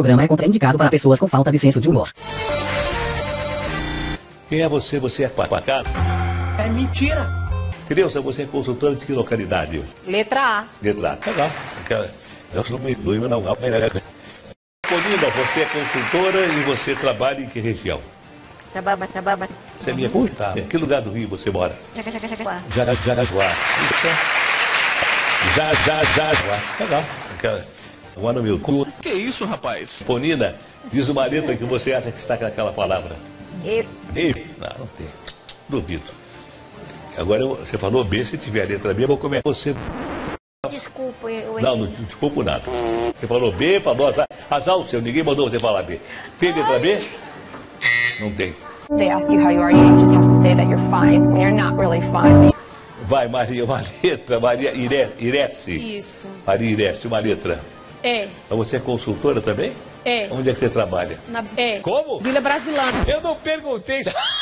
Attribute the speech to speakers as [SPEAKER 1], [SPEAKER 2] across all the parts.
[SPEAKER 1] programa é contraindicado para pessoas com falta de senso de humor.
[SPEAKER 2] Quem é você? Você é Pacara?
[SPEAKER 3] É mentira.
[SPEAKER 2] Creuza, você é consultora de que localidade?
[SPEAKER 4] Letra A.
[SPEAKER 2] Letra A. Legal. Eu sou meio doido, não. Polina, você é consultora e você trabalha em que região?
[SPEAKER 4] Sababa.
[SPEAKER 2] Você é minha puta? Em que lugar do Rio você mora?
[SPEAKER 4] Jacajacajaguá.
[SPEAKER 2] Jaraguá. Jaraguá. Legal. Agora no meu cu.
[SPEAKER 3] Que isso, rapaz?
[SPEAKER 2] Polina, diz uma letra que você acha que está com aquela palavra.
[SPEAKER 4] E.
[SPEAKER 2] Não tem. Duvido. Agora você falou B, se tiver a letra B, eu vou comer você.
[SPEAKER 4] Desculpa, eu
[SPEAKER 2] Não desculpo nada. Você falou B, falou azar o seu, ninguém mandou você falar B. Tem letra B? Não tem.
[SPEAKER 5] They ask you how you are, you just have to say that you're fine when you're not really fine.
[SPEAKER 2] Vai, Maria, uma letra. Maria Irece.
[SPEAKER 4] Isso.
[SPEAKER 2] Maria Irece, uma letra.
[SPEAKER 4] É.
[SPEAKER 2] Você é consultora também?
[SPEAKER 4] É.
[SPEAKER 2] Onde é que você trabalha?
[SPEAKER 4] É.
[SPEAKER 2] Como?
[SPEAKER 4] Vila Brasilândia.
[SPEAKER 2] Eu não perguntei.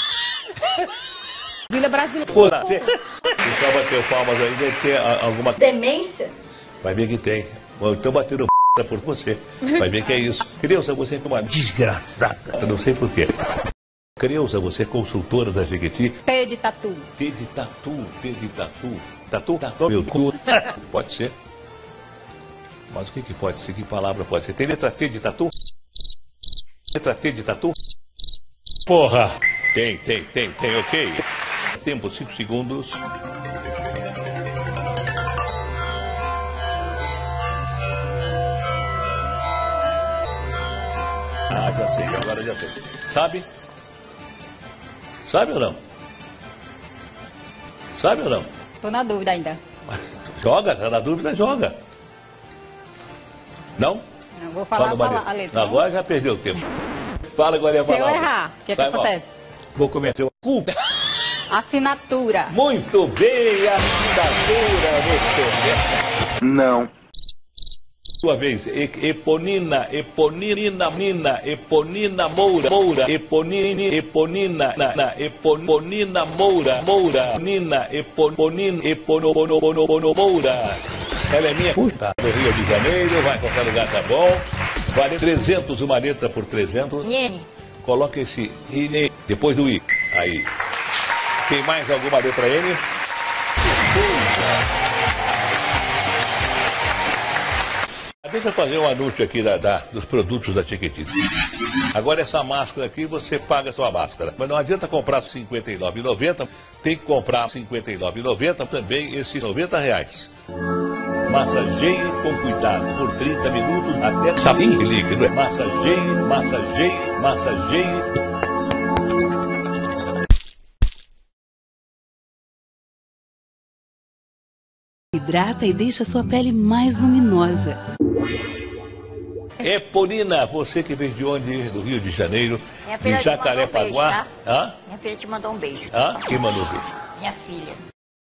[SPEAKER 4] Vila Brasilândia.
[SPEAKER 2] Foda-se. Deixa eu bater palmas aí, deve ter alguma...
[SPEAKER 4] Demência?
[SPEAKER 2] Vai ver que tem. Então bateram por você. Vai ver que é isso. Creuza, você é uma desgraçada. Eu não sei porquê. Creuza, você é consultora da Jequiti.
[SPEAKER 4] T de tatu.
[SPEAKER 2] T de tatu. Tatu, meu cu. Pode ser. Mas o que pode ser? Que palavra pode ser? Tem letra T de tatu? Letra T de tatu? Porra! Tem, ok. Tempo, 5 segundos. Já sei, agora já sei. Sabe? Sabe ou não? Sabe ou não?
[SPEAKER 4] Tô na dúvida ainda.
[SPEAKER 2] Joga, tá na dúvida, joga. Não?
[SPEAKER 4] Não vou falar a letra.
[SPEAKER 2] Agora já perdeu o tempo. Fala agora a
[SPEAKER 4] Se eu
[SPEAKER 2] palavra.
[SPEAKER 4] errar, o que acontece?
[SPEAKER 2] Vou começar.
[SPEAKER 4] Assinatura.
[SPEAKER 2] Muito bem, assinatura.
[SPEAKER 3] Não.
[SPEAKER 2] Sua vez, Eponina Moura, Eponina Moura. Ela é minha puta. No Rio de Janeiro, vai qualquer lugar, tá bom? Vale 300, uma letra por 300. Coloca esse I depois do I. Aí. Tem mais alguma letra N? Deixa eu fazer um anúncio aqui dos produtos da Jequiti. Agora essa máscara aqui, você paga a sua máscara. Mas não adianta comprar R$ 59,90. Tem que comprar R$ 59,90 também esses R$90. Massageie com cuidado por 30 minutos até sabinho líquido. Massageie.
[SPEAKER 6] Hidrata e deixa sua pele mais luminosa.
[SPEAKER 2] Eponina, você que veio de onde? Do Rio de Janeiro, de Jacarepaguá. Hã?
[SPEAKER 4] Minha filha te mandou um beijo.
[SPEAKER 2] Hã? Quem mandou beijo?
[SPEAKER 4] Minha filha.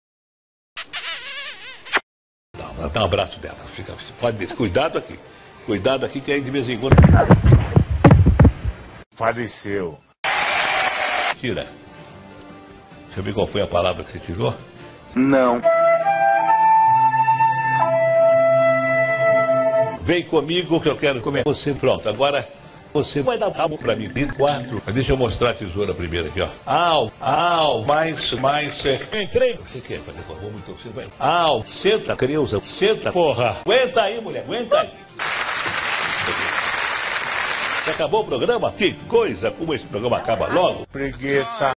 [SPEAKER 2] Dá um abraço dela. Pode cuidado aqui. Cuidado aqui que aí de vez em quando...
[SPEAKER 3] Faleceu.
[SPEAKER 2] Tira. Deixa eu ver qual foi a palavra que você tirou.
[SPEAKER 3] Não.
[SPEAKER 2] Vem comigo que eu quero comer você. Pronto, agora você vai dar rabo pra mim. 4. Deixa eu mostrar a tesoura primeiro aqui, ó. Mais. Entrei. Você quer fazer favor? Então você vai. Senta, Creuza. Senta, porra. Aguenta aí, mulher. Aguenta aí. Acabou o programa? Que coisa, como esse programa acaba logo.
[SPEAKER 3] Preguiça.